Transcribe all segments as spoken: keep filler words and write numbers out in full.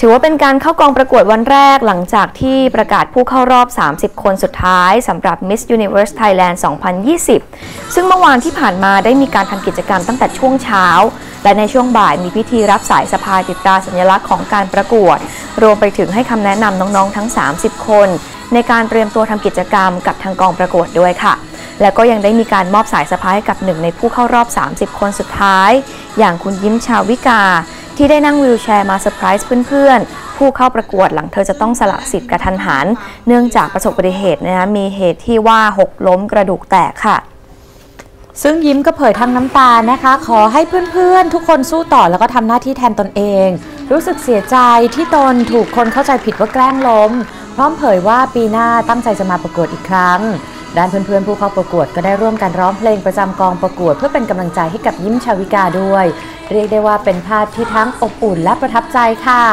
ถือว่าเป็นการเข้ากองประกวดวันแรกหลังจากที่ประกาศผู้เข้ารอบสามสิบคนสุดท้ายสำหรับ Miss Universe Thailand สองพันยี่สิบ ซึ่งเมื่อวานที่ผ่านมาได้มีการทำกิจกรรมตั้งแต่ช่วงเช้าและในช่วงบ่ายมีพิธีรับสายสะพายติดตราสัญลักษณ์ของการประกวดรวมไปถึงให้คำแนะนำน้องๆทั้งสามสิบคนในการเตรียมตัวทำกิจกรรมกับทางกองประกวดด้วยค่ะแล้วก็ยังได้มีการมอบสายสะพายให้กับหนึ่งในผู้เข้ารอบสามสิบคนสุดท้ายอย่างคุณยิ้มชาวิกาที่ได้นั่งวีลแชร์มาเซอร์ไพรส์เพื่อนๆผู้เข้าประกวดหลังเธอจะต้องสละสิทธิ์กระทันหันเนื่องจากประสบอุบัติเหตุนะคะมีเหตุที่ว่าหกล้มกระดูกแตกค่ะซึ่งยิ้มก็เผยทั้งน้ำตานะคะขอให้เพื่อนๆทุกคนสู้ต่อแล้วก็ทำหน้าที่แทนตนเองรู้สึกเสียใจที่ตนถูกคนเข้าใจผิดว่าแกล้งล้มพร้อมเผยว่าปีหน้าตั้งใจจะมาประกวดอีกครั้งด้านเพื่อนๆผู้เข้าประกวดก็ได้ร่วมกันร้องเพลงประจำกองประกวดเพื่อเป็นกำลังใจให้กับยิ้มชาวิกาด้วยเรียกได้ว่าเป็นภาพที่ทั้งอบอุ่นและประทับใจค่ะ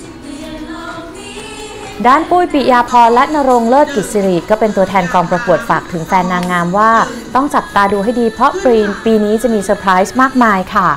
ด้านปุ้ยปิยาพรและณรงค์เลิศกิจสิริก็เป็นตัวแทนกองประกวดฝากถึงแฟนนางงามว่าต้องจับตาดูให้ดีเพราะปีปีนี้จะมีเซอร์ไพรส์มากมายค่ะ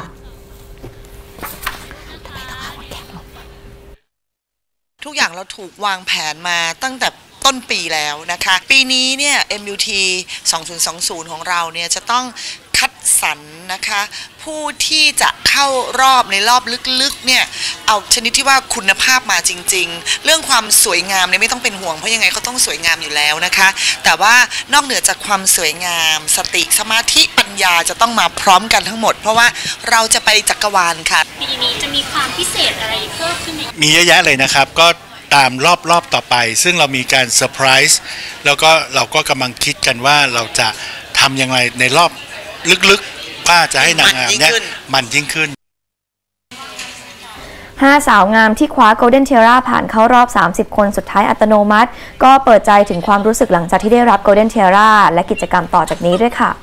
ทุกอย่างเราถูกวางแผนมาตั้งแต่ต้นปีแล้วนะคะปีนี้เนี่ย เอ็ม ยู ที สองพันยี่สิบของเราเนี่ยจะต้องคัดสรรนะคะผู้ที่จะเข้ารอบในรอบลึกๆเนี่ยเอาชนิดที่ว่าคุณภาพมาจริงๆเรื่องความสวยงามเนี่ยไม่ต้องเป็นห่วงเพราะยังไงเขาต้องสวยงามอยู่แล้วนะคะแต่ว่านอกเหนือจากความสวยงามสติสมาธิปัญญาจะต้องมาพร้อมกันทั้งหมดเพราะว่าเราจะไปจักรวาลค่ะปีนี้จะมีความพิเศษอะไรเพิ่มขึ้นไหมมีเยอะแยะเลยนะครับก็ตามรอบๆต่อไปซึ่งเรามีการเซอร์ไพรส์แล้วก็เราก็กำลังคิดกันว่าเราจะทำยังไงในรอบลึกๆว่าจะให้นางงามเนี่ยมันยิ่งขึ้นห้าสาวงามที่คว้า Golden Tiara ผ่านเข้ารอบสามสิบคนสุดท้ายอัตโนมัติก็เปิดใจถึงความรู้สึกหลังจากที่ได้รับ Golden Tiara และกิจกรรมต่อจากนี้ด้วยค่ะ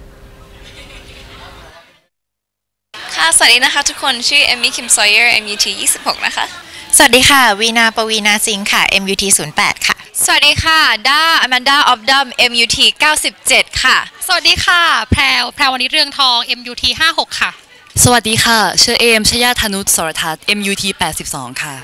ค่ะสวัสดีนะคะทุกคนชื่อเอมมี่คิมซอยเยอร์ เอ็ม ยู ที ยี่สิบหกนะคะสวัสดีค่ะวีนาปวีนาสิงห์ค่ะ เอ็ม ยู ที ศูนย์แปดค่ะสวัสดีค่ะด้าอแมนดาออฟดัม เอ็ม ยู ที เก้าสิบเจ็ดค่ะสวัสดีค่ะแพรวแพรววณิชเรืองทอง เอ็ม ยู ที ห้าสิบหกค่ะสวัสดีค่ะชื่อเอมชยาธนุชสรทัศน์ เอ็ม ยู ที แปดสิบสองค่ะ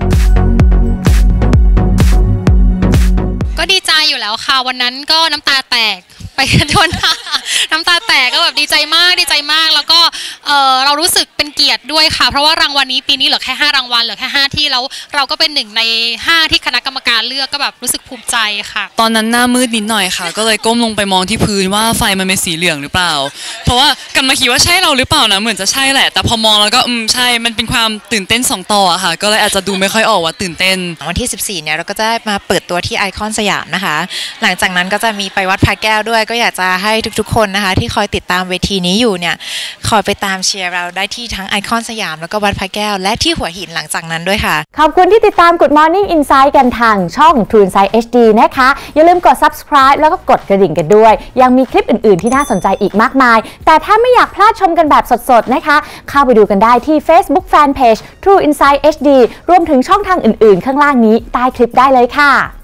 ก็ดีใจอยู่แล้วค่ะวันนั้นก็น้ำตาแตกไปกันทนน้ำตาแตกก็แบบดีใจมากดีใจมากแล้วก็เออเรารู้สึกเป็นเกียรติด้วยค่ะเพราะว่ารางวัลนี้ปีนี้เหลือแค่ห้ารางวัลเหลือแค่ห้าที่แล้วเราก็เป็นหนึ่งในห้าที่คณะกรรมการเลือกก็แบบรู้สึกภูมิใจค่ะตอนนั้นหน้ามืดนิดหน่อยค่ะก็เลยก้มลงไปมองที่พื้นว่าไฟมันเป็นสีเหลืองหรือเปล่าเพราะว่ากำลังคิดว่าใช่เราหรือเปล่านะเหมือนจะใช่แหละแต่พอมองแล้วก็อืมใช่มันเป็นความตื่นเต้นสองต่อค่ะก็เลยอาจจะดูไม่ค่อยออกว่าตื่นเต้นวันที่สิบสี่เนี่ยเราก็จะมาเปิดตัวที่ไอคอนสยามนะคะหลังจากนั้นก็จะมีไปวัดพระแก้วด้วยก็อยากจะให้ทุกๆคนนะคะที่คอยติดตามเวทีนี้อยู่เนี่ยคอยไปตามเชียร์เราได้ที่ทั้งไอคอนสยามแล้วก็วัดพระแก้วและที่หัวหินหลังจากนั้นด้วยค่ะขอบคุณที่ติดตาม Good Morning Insight กันทางช่อง True Insight เอช ดี นะคะอย่าลืมกด Subscribe แล้วก็กดกระดิ่งกันด้วยยังมีคลิปอื่นๆที่น่าสนใจอีกมากมายแต่ถ้าไม่อยากพลาดชมกันแบบสดๆนะคะเข้าไปดูกันได้ที่ Facebook Fanpage True Insight เอช ดี รวมถึงช่องทางอื่นๆข้างล่างนี้ใต้คลิปได้เลยค่ะ